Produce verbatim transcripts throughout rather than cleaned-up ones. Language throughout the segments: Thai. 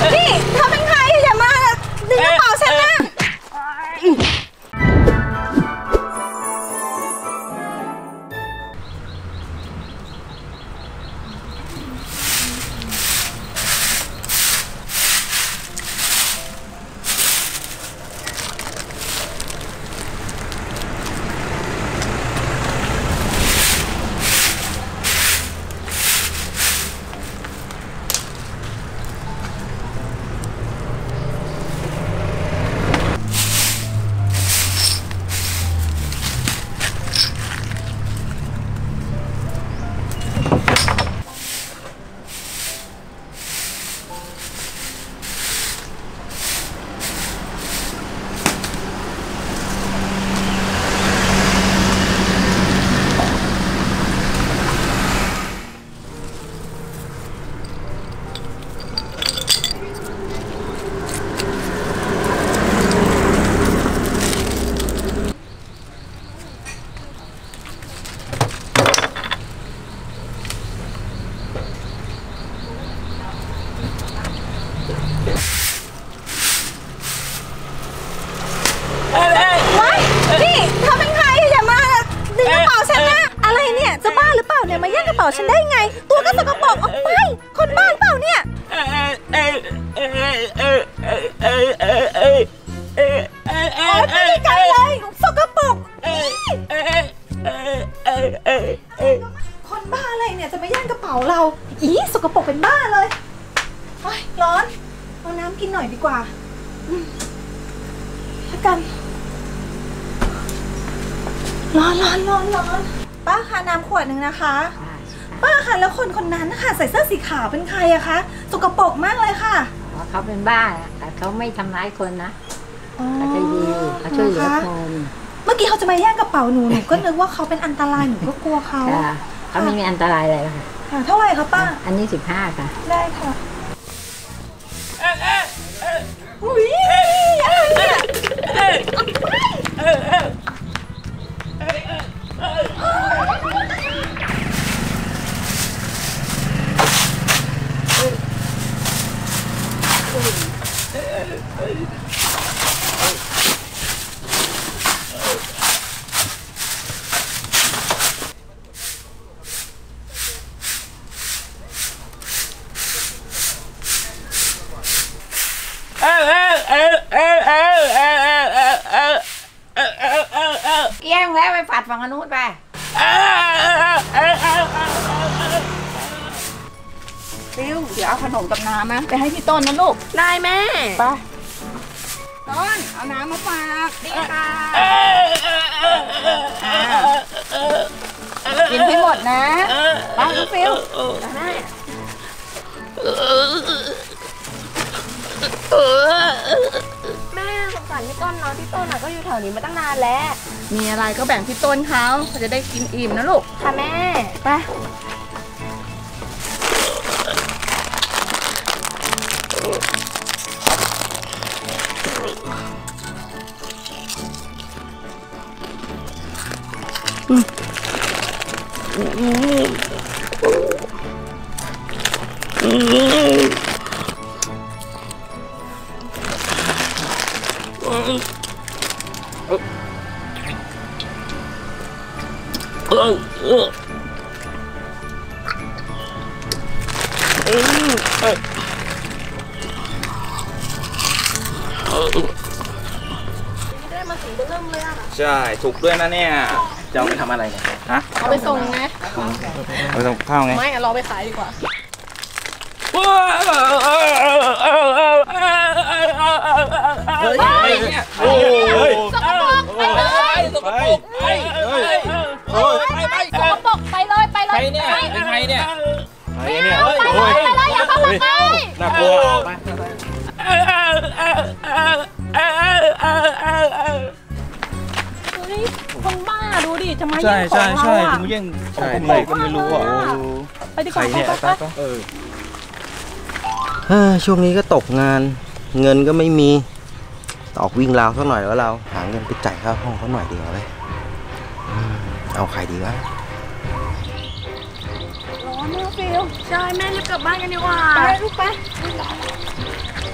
นี่เธอเป็นใครอย่ามาดึงกระเป๋าฉันนะมาแย่งกระเป๋าฉันได้ไงตัวก็สกปรกออกไปคนบ้าหรือเปล่าเนี่ยออกไปไกลเลยสกปรกคนบ้าอะไรเนี่ยจะมาแย่งกระเป๋าเราอีสกปรกเป็นบ้าเลยโอ๊ยร้อนเอาน้ำกินหน่อยดีกว่าแล้วกันร้อนร้อนร้อนร้อนป้าคะน้ำขวดหนึ่งนะคะป้าคะแล้วคนคนนั้นนะคะใส่เสื้อสีขาวเป็นใครอะคะสกปรกมากเลยค่ะเขาเป็นบ้าแต่เขาไม่ทำร้ายคนนะเขาใจดีเขาช่วยเหลือคนเมื่อกี้เขาจะมาแย่งกระเป๋าหนูหนูก็นึกว่าเขาเป็นอันตรายหนูก็กลัวเขาเขาไม่มีอันตรายอะไรค่ะเท่าไหร่คะป้าอันนี้สิบห้าค่ะได้ค่ะอุ้ยอะไรเนี่ยเกี้ยงแล้วไปปัดฝั่งนู้นไปฟิวเดี๋ยวเอาขนมกับน้ำนะไปให้พี่ต้นนะลูกได้แม่ไปต้นเอาน้ำมาฝากดีค่ะกินให้หมดนะไปลูกฟิวแม่แม่สงสารพี่ต้นเนาะพี่ต้นก็อยู่แถวนี้มาตั้งนานแล้วมีอะไรก็แบ่งพี่ต้นเขาเขาจะได้กินอิ่มนะลูกค่ะแม่ไปอืมอืมอืมได้มาสีเริ่มเลยอ่ะใช่ถูกด้วยนะเนี่ยจะเอาไปทำอะไรเนี่ยฮะเอาไปส่งไงเอาไปส่งข้าวไงไม่เราไปขายดีกว่าเฮ้ยโอ้ยสกปรกไปเลยสกปรกไปไปไปสกปรกไปเลยไปเลยใครเนี่ยเป็นใครเนี่ยใครเนี่ยไปเลยไปเลยอย่าเข้ามาใกล้น่ากลัวคนบ้าดูดิจะมาแย่งของเราอ่ะแย่งของผมเลยก็ไม่รู้อ่ะไปดีกว่าไปไปไปเออช่วงนี้ก็ตกงานเงินก็ไม่มีออกวิ่งราวสักหน่อยแล้วเราหาเงินไปจ่ายค่าห้องเขาหน่อยดีกว่าเลยเอาใครดีวะร้อนมากฟิวใช่แม่รีบกลับบ้านกันดีกว่าไปลูกไป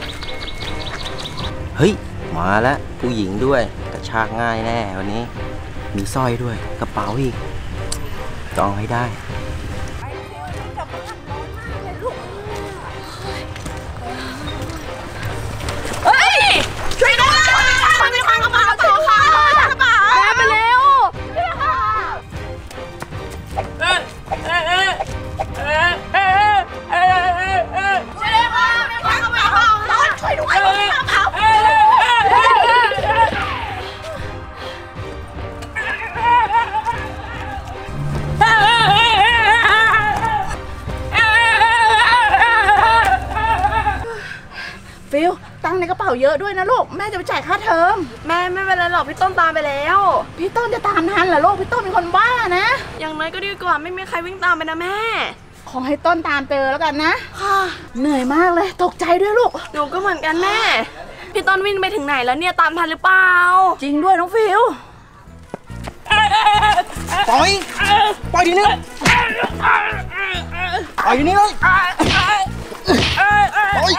เฮ้ยมาแล้วผู้หญิงด้วยกระชากง่ายแน่วันนี้มีสร้อยด้วยกระเป๋าอีกจองให้ได้เฮ้ยช่วยด้วยมันมีความกระเป๋าโถค่ะกระเป๋าแม่ไปเร็วช่วยด้วยกระเป๋าฟิลตังค์ในกระเป๋าเยอะด้วยนะลูกแม่จะไปจ่ายค่าเทอมแม่ไม่เป็นไรหรอกพี่ต้นตามไปแล้วพี่ต้นจะตามทันเหรอลูกพี่ต้นเป็นคนบ้านะอย่างน้อยก็ดีกว่าไม่มีใครวิ่งตามไปนะแม่ขอให้ต้นตามเจอแล้วกันนะค่ะเหนื่อยมากเลยตกใจด้วยลูกหนูก็เหมือนกันแม่พี่ต้นวิ่งไปถึงไหนแล้วเนี่ยตามทันหรือเปล่าจริงด้วยน้องฟิลปล่อยปล่อยทีนี้ปล่อยทีนี้เลยปล่อย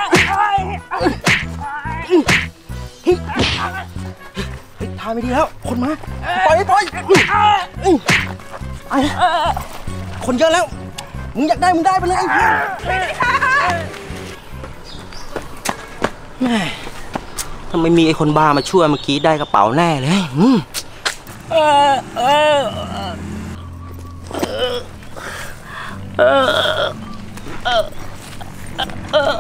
เฮ้ยทายไม่ดีแล้วคนมาปล่อยปล่อยคนเยอะแล้วมึงอยากได้มึงได้ไปเลยแม่ทำไมมีไอ้คนบ้ามาช่วยเมื่อกี้ได้กระเป๋าแน่เลยเออเออเออเออเออ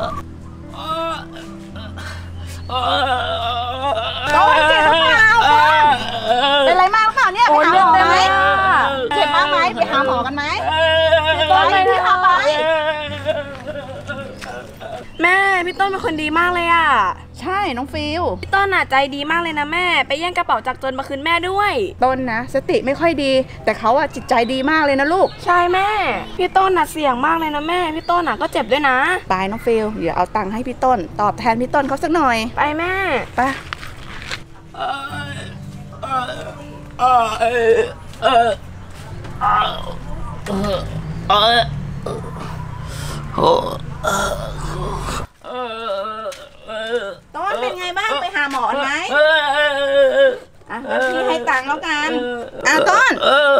ต้นเจ็บหรือเปล่าเป็นอะไรมากหรือเปล่าเนี่ยไปหาหมอไหมเจ็บมากไหมไปหาหมอกันไหมต้นไปที่พาไปแม่พี่ต้นเป็นคนดีมากเลยอ่ะใช่น้องฟิลพี่ต้นน่ะใจดีมากเลยนะแม่ไปแย่งกระเป๋าจากโจรมาคืนแม่ด้วยต้นนะสติไม่ค่อยดีแต่เขาอ่ะจิตใจดีมากเลยนะลูกใช่แม่พี่ต้นน่ะเสี่ยงมากเลยนะแม่พี่ต้นน่ะก็เจ็บด้วยนะไปน้องฟิลเดี๋ยวเอาตังค์ให้พี่ต้นตอบแทนพี่ต้นเขาสักหน่อยไปแม่ไปต้นเป็นไงบ้างไปหาหมอไหมอ่ะแล้วพี่ให้ตังค์แล้วกันอ่ะต้น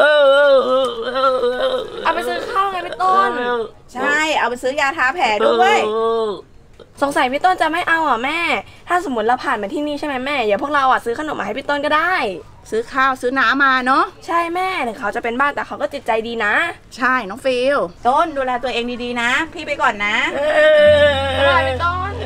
เอาไปซื้อข้าวไงพี่ต้นใช่เอาไปซื้อยาทาแผลด้วยสงสัยพี่ต้นจะไม่เอาอ่ะแม่ถ้าสมมติเราผ่านมาที่นี่ใช่ไหมแม่อย่าพวกเราอ่ะซื้อขนมมาให้พี่ต้นก็ได้ซื้อข้าวซื้อน้ำมาเนาะใช่แม่ถึงเขาจะเป็นบ้าแต่เขาก็จิตใจดีนะใช่น้องฟิลต้นดูแลตัวเองดีๆนะพี่ไปก่อนนะไปพี่ต้น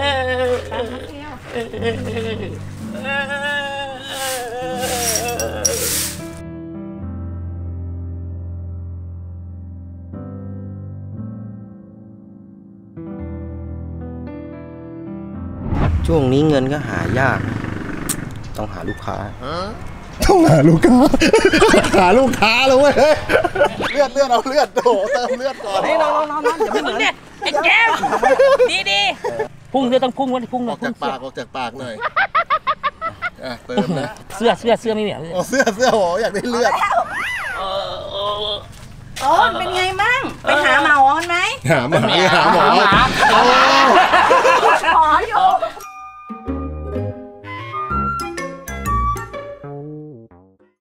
ช่วงนี้เงินก็หายากต้องหาลูกค้าต้องหาลูกค้าหาลูกค้าเลยเว้ยเลือดเลือดเอาเลือดโถเติมเลือดก่อนนี่น้องน้องน้องอย่าไม่เหมือนไอ้แก้วดีดีพุ่งเลือดต้องพุ่งวันพุ่งหน่ออยอกจากปากออกจากปากหน่อยเติมนะเสื้อเสื้อเสื้อไม่เหนียวเสื้อเสื้อโหอยากได้เลือดต้นเป็นไงบ้างไปหาหมอกันไหมหาหมอหาหมอ